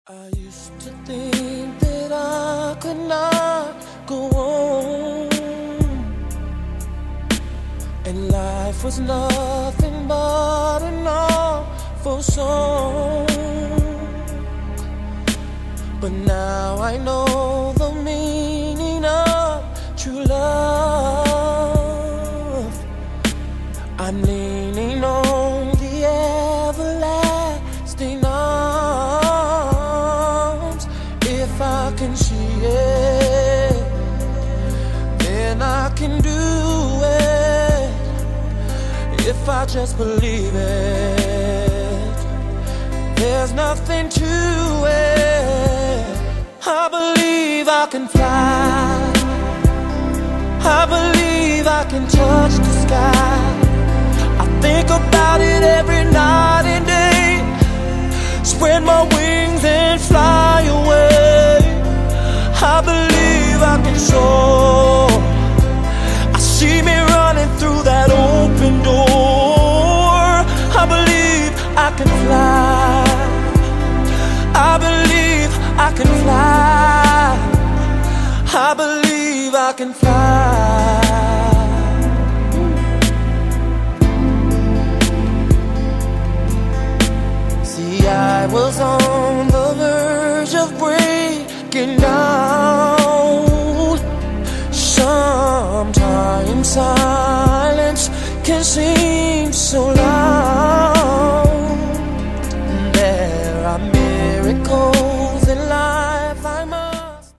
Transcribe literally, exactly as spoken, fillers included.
I used to think that I could not go on, and life was nothing but an awful song. But now I know the meaning of true love. I'm leaning on the everlasting arms. If I can see it, then I can do it. If I just believe it, there's nothing to it. I believe I can fly. I believe I can touch the sky. I think about it every night and day. Spread my wings and fly away. I believe I can soar. I see me running through that open door. I believe I can fly. I believe I can fly. I believe I can fly. See, I was on the verge of breaking down. Sometimes silence can seem so loud.